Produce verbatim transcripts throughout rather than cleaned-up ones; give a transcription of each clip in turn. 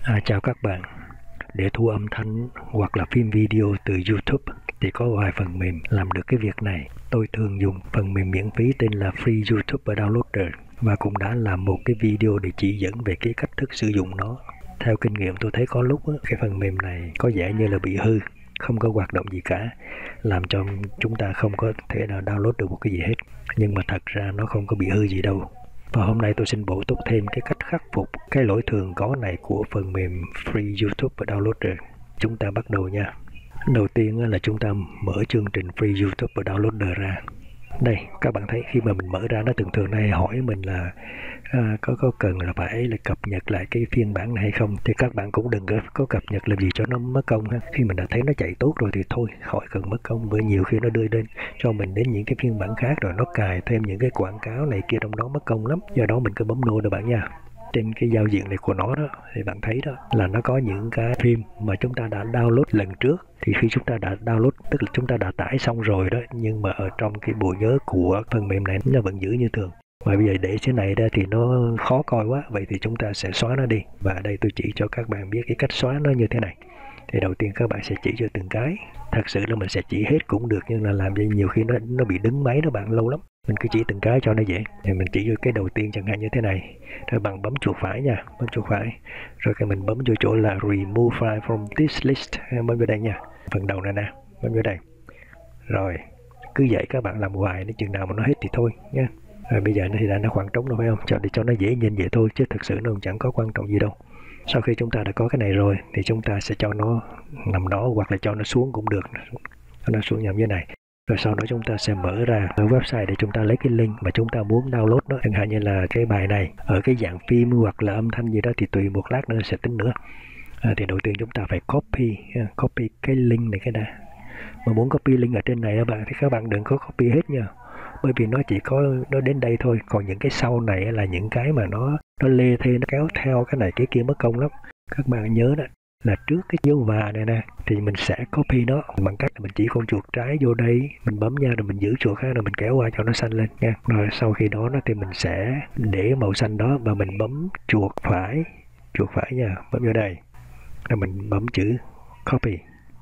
À, chào các bạn. Để thu âm thanh hoặc là phim video từ YouTube thì có vài phần mềm làm được cái việc này. Tôi thường dùng phần mềm miễn phí tên là Free YouTube Downloader và cũng đã làm một cái video để chỉ dẫn về cái cách thức sử dụng nó. Theo kinh nghiệm tôi thấy có lúc á, cái phần mềm này có vẻ như là bị hư, không có hoạt động gì cả, làm cho chúng ta không có thể nào download được một cái gì hết. Nhưng mà thật ra nó không có bị hư gì đâu. Và hôm nay tôi xin bổ túc thêm cái cách khắc phục cái lỗi thường có này của phần mềm Free YouTube Downloader. Chúng ta bắt đầu nha. Đầu tiên là chúng ta mở chương trình Free YouTube Downloader ra. Đây, các bạn thấy khi mà mình mở ra nó thường thường này hỏi mình là à, có có cần là phải là cập nhật lại cái phiên bản này hay không. Thì các bạn cũng đừng có, có cập nhật làm gì cho nó mất công ha. Khi mình đã thấy nó chạy tốt rồi thì thôi, khỏi cần mất công, bởi nhiều khi nó đưa đến cho mình đến những cái phiên bản khác rồi nó cài thêm những cái quảng cáo này kia trong đó mất công lắm. Do đó mình cứ bấm no được bạn nha. Trên cái giao diện này của nó đó thì bạn thấy đó là nó có những cái phim mà chúng ta đã download lần trước. Thì khi chúng ta đã download tức là chúng ta đã tải xong rồi đó, nhưng mà ở trong cái bộ nhớ của phần mềm này nó vẫn giữ như thường. Và bây giờ để thế này ra thì nó khó coi quá, vậy thì chúng ta sẽ xóa nó đi. Và ở đây tôi chỉ cho các bạn biết cái cách xóa nó như thế này. Thì đầu tiên các bạn sẽ chỉ cho từng cái. Thật sự là mình sẽ chỉ hết cũng được, nhưng là làm cho nhiều khi nó nó bị đứng máy đó bạn, lâu lắm. Mình cứ chỉ từng cái cho nó dễ. Thì mình chỉ vô cái đầu tiên chẳng hạn như thế này. Rồi bạn bấm chuột phải nha, bấm chuột phải. Rồi cái mình bấm vô chỗ là remove file from this list. Bấm vào đây nha. Phần đầu này nè, bấm vào đây. Rồi, cứ dạy các bạn làm hoài đến chừng nào mà nó hết thì thôi nha. Rồi bây giờ nó thì đã nó khoảng trống rồi phải không? Cho để cho nó dễ nhìn vậy thôi, chứ thực sự nó cũng chẳng có quan trọng gì đâu. Sau khi chúng ta đã có cái này rồi thì chúng ta sẽ cho nó nằm đó, hoặc là cho nó xuống cũng được. Cho nó xuống nằm như này. Rồi sau đó chúng ta sẽ mở ra ở website để chúng ta lấy cái link mà chúng ta muốn download đó. Chẳng hạn như là cái bài này ở cái dạng phim hoặc là âm thanh gì đó thì tùy một lát nữa sẽ tính nữa. À, thì đầu tiên chúng ta phải copy copy cái link này cái đã. Mà muốn copy link ở trên này các bạn thì các bạn đừng có copy hết nha. Bởi vì nó chỉ có nó đến đây thôi, còn những cái sau này là những cái mà nó nó lê thê, nó kéo theo cái này cái kia mất công lắm. Các bạn nhớ đó là trước cái dấu và này nè thì mình sẽ copy nó bằng cách là mình chỉ con chuột trái vô đây, mình bấm nha, rồi mình giữ chuột khác rồi mình kéo qua cho nó xanh lên nha. Rồi sau khi đó nó thì mình sẽ để màu xanh đó và mình bấm chuột phải, chuột phải nha, bấm vô đây. Rồi mình bấm chữ copy.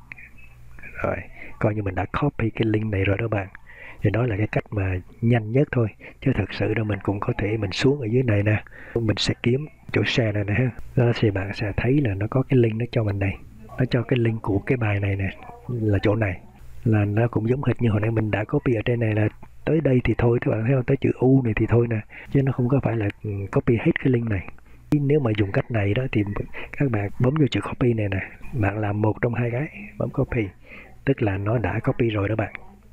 Rồi, coi như mình đã copy cái link này rồi đó bạn. Thì đó là cái cách mà nhanh nhất thôi. Chứ thật sự là mình cũng có thể mình xuống ở dưới này nè. Mình sẽ kiếm chỗ share này nè. Đó thì bạn sẽ thấy là nó có cái link nó cho mình này. Nó cho cái link của cái bài này nè. Là chỗ này. Là nó cũng giống hệt như hồi nãy mình đã copy ở trên này là tới đây thì thôi. Các bạn thấy không? Tới chữ U này thì thôi nè. Chứ nó không có phải là copy hết cái link này. Nếu mà dùng cách này đó thì các bạn bấm vô chữ copy này nè. Bạn làm một trong hai cái. Bấm copy. Tức là nó đã copy rồi đó bạn.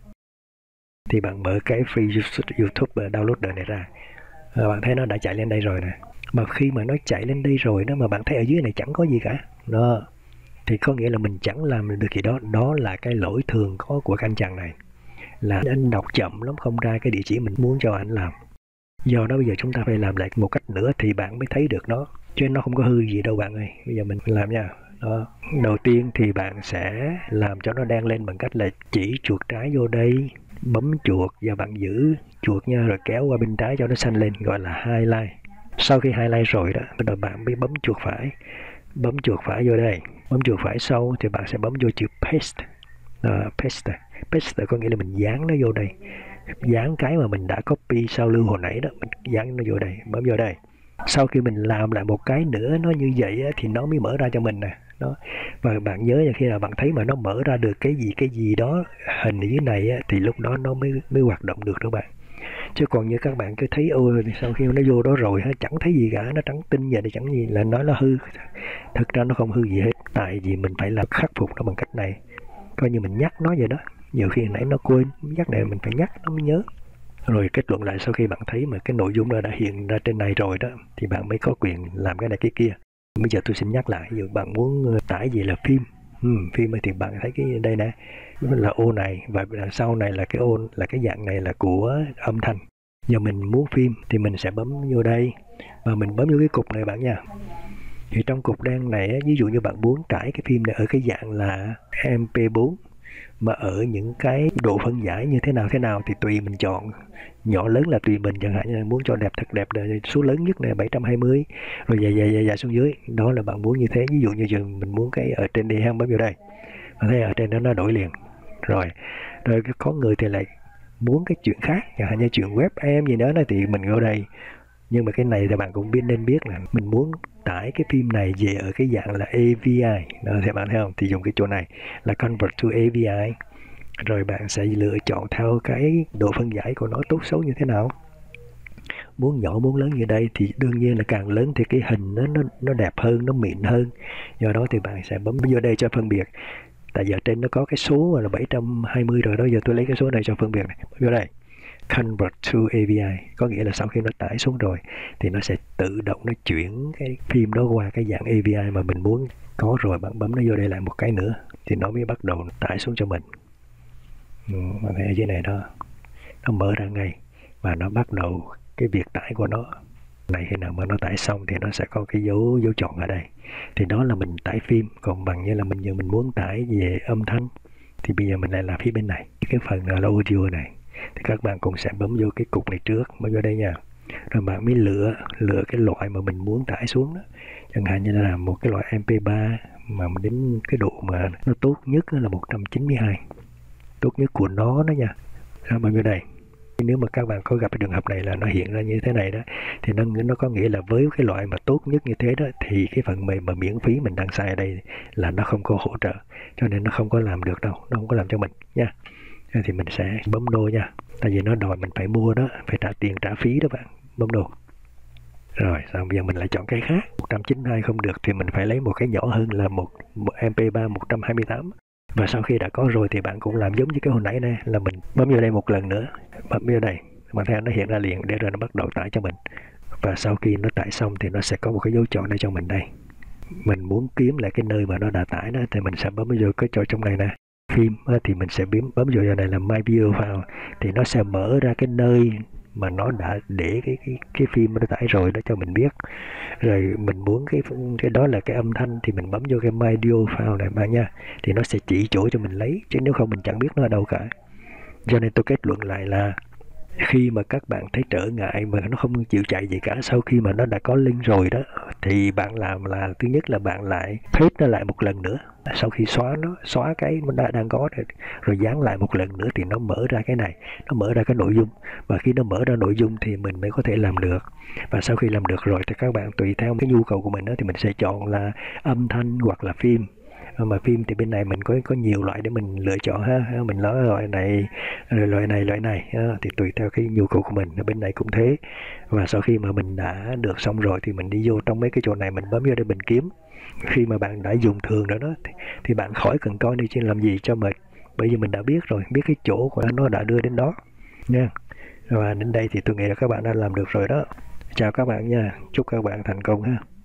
Thì bạn mở cái Free YouTube Downloader này ra. À, bạn thấy nó đã chạy lên đây rồi nè. Mà khi mà nó chạy lên đây rồi đó mà bạn thấy ở dưới này chẳng có gì cả. Đó. Thì có nghĩa là mình chẳng làm được gì đó. Đó là cái lỗi thường có của cái anh chàng này. Là anh đọc chậm lắm, không ra cái địa chỉ mình muốn cho anh làm. Do đó bây giờ chúng ta phải làm lại một cách nữa thì bạn mới thấy được nó. Chứ nó không có hư gì đâu bạn ơi. Bây giờ mình làm nha. Đó. Đầu tiên thì bạn sẽ làm cho nó đen lên bằng cách là chỉ chuột trái vô đây, bấm chuột và bạn giữ chuột nha, rồi kéo qua bên trái cho nó xanh lên, gọi là highlight. Sau khi highlight rồi đó, rồi bạn mới bấm chuột phải, bấm chuột phải vô đây, bấm chuột phải sâu thì bạn sẽ bấm vô chữ paste. À, paste, paste có nghĩa là mình dán nó vô đây, dán cái mà mình đã copy sao lưu hồi nãy đó, mình dán nó vô đây, bấm vô đây. Sau khi mình làm lại một cái nữa nó như vậy á, thì nó mới mở ra cho mình nè. Đó. Và bạn nhớ là khi nào bạn thấy mà nó mở ra được cái gì cái gì đó hình ở dưới này á, thì lúc đó nó mới mới hoạt động được đó bạn. Chứ còn như các bạn cứ thấy ôi sau khi nó vô đó rồi ha, chẳng thấy gì cả, nó trắng tinh vậy thì chẳng gì là nói nó hư. Thực ra nó không hư gì hết, tại vì mình phải làm khắc phục nó bằng cách này. Coi như mình nhắc nó vậy đó. Nhiều khi nãy nó quên, nhắc này mình phải nhắc nó mới nhớ. Rồi kết luận lại sau khi bạn thấy mà cái nội dung đó đã hiện ra trên này rồi đó thì bạn mới có quyền làm cái này cái kia. Bây giờ tôi xin nhắc lại, ví dụ bạn muốn tải gì là phim, uhm, phim thì bạn thấy cái đây nè, là ô này và đằng sau này là cái ô là cái dạng này là của âm thanh. Giờ mình muốn phim thì mình sẽ bấm vô đây và mình bấm vô cái cục này bạn nha. Thì trong cục đen này, ví dụ như bạn muốn tải cái phim này ở cái dạng là em pê bốn mà ở những cái độ phân giải như thế nào thế nào thì tùy mình chọn. Nhỏ lớn là tùy mình, chẳng hạn như muốn cho đẹp thật đẹp số lớn nhất này bảy trăm hai mươi, rồi dài dài dài, dài xuống dưới, đó là bạn muốn như thế. Ví dụ như trường mình muốn cái ở trên đây ha, bấm vào đây, bạn thấy ở trên đó nó đổi liền. Rồi rồi có người thì lại muốn cái chuyện khác, chẳng hạn như chuyện web em gì đó thì mình vô đây. Nhưng mà cái này thì bạn cũng biết, nên biết là mình muốn tải cái phim này về ở cái dạng là a vê i đó, thì bạn thấy không, thì dùng cái chỗ này là convert to a vê i. Rồi bạn sẽ lựa chọn theo cái độ phân giải của nó tốt xấu như thế nào, muốn nhỏ muốn lớn như đây thì đương nhiên là càng lớn thì cái hình nó nó, nó đẹp hơn, nó mịn hơn. Do đó thì bạn sẽ bấm vô đây cho phân biệt. Tại giờ trên nó có cái số là bảy trăm hai mươi rồi đó, giờ tôi lấy cái số này cho phân biệt này. Vô đây convert to a vê i, có nghĩa là sau khi nó tải xuống rồi thì nó sẽ tự động nó chuyển cái phim đó qua cái dạng a vê i mà mình muốn có. Rồi bạn bấm nó vô đây lại một cái nữa thì nó mới bắt đầu tải xuống cho mình. Ừ, bạn thấy ở dưới này đó, nó mở ra ngay và nó bắt đầu cái việc tải của nó này. Khi nào mà nó tải xong thì nó sẽ có cái dấu dấu chọn ở đây, thì đó là mình tải phim. Còn bằng như là mình giờ mình muốn tải về âm thanh thì bây giờ mình lại làm phía bên này, cái phần là audio này, thì các bạn cũng sẽ bấm vô cái cục này trước, bấm vô đây nha. Rồi bạn mới lựa lựa cái loại mà mình muốn tải xuống đó. Chẳng hạn như là một cái loại em pê ba mà đến cái độ mà nó tốt nhất là một trăm chín mươi hai, tốt nhất của nó đó nha. Đó, bấm vô đây. Nếu mà các bạn có gặp cái trường hợp này là nó hiện ra như thế này đó, thì nó nó có nghĩa là với cái loại mà tốt nhất như thế đó thì cái phần mềm mà miễn phí mình đang xài ở đây là nó không có hỗ trợ, cho nên nó không có làm được đâu, nó không có làm cho mình nha. Thì mình sẽ bấm đô nha, tại vì nó đòi mình phải mua đó, phải trả tiền trả phí đó bạn. Bấm đô. Rồi xong bây giờ mình lại chọn cái khác. Một trăm chín mươi hai không được thì mình phải lấy một cái nhỏ hơn là một, một em pê ba một trăm hai mươi tám. Và sau khi đã có rồi thì bạn cũng làm giống như cái hồi nãy này, là mình bấm vô đây một lần nữa, bấm vô đây, bạn thấy nó hiện ra liền để rồi nó bắt đầu tải cho mình. Và sau khi nó tải xong thì nó sẽ có một cái dấu chọn đây cho mình đây. Mình muốn kiếm lại cái nơi mà nó đã tải đó thì mình sẽ bấm vô cái chỗ trong này nè, phim thì mình sẽ bấm bấm vô này là My Video File, thì nó sẽ mở ra cái nơi mà nó đã để cái cái cái phim nó tải rồi đó cho mình biết. Rồi mình muốn cái cái đó là cái âm thanh thì mình bấm vô cái My Audio File này bạn nha, thì nó sẽ chỉ chỗ cho mình lấy, chứ nếu không mình chẳng biết nó ở đâu cả. Cho nên tôi kết luận lại là khi mà các bạn thấy trở ngại mà nó không chịu chạy gì cả, sau khi mà nó đã có link rồi đó, thì bạn làm là thứ nhất là bạn lại paste nó lại một lần nữa. Sau khi xóa nó, xóa cái nó đã đang có rồi, rồi dán lại một lần nữa thì nó mở ra cái này, nó mở ra cái nội dung. Và khi nó mở ra nội dung thì mình mới có thể làm được. Và sau khi làm được rồi thì các bạn tùy theo cái nhu cầu của mình đó, thì mình sẽ chọn là âm thanh hoặc là phim. Mà phim thì bên này mình có có nhiều loại để mình lựa chọn ha, mình nói loại này rồi loại này loại này ha, thì tùy theo cái nhu cầu của mình. Bên này cũng thế. Và sau khi mà mình đã được xong rồi thì mình đi vô trong mấy cái chỗ này, mình bấm vô để mình kiếm. Khi mà bạn đã dùng thường rồi đó thì, thì bạn khỏi cần coi đi trên làm gì cho mệt, bởi vì mình đã biết rồi, biết cái chỗ của nó đã đưa đến đó nha. Và đến đây thì tôi nghĩ là các bạn đã làm được rồi đó. Chào các bạn nha, chúc các bạn thành công ha.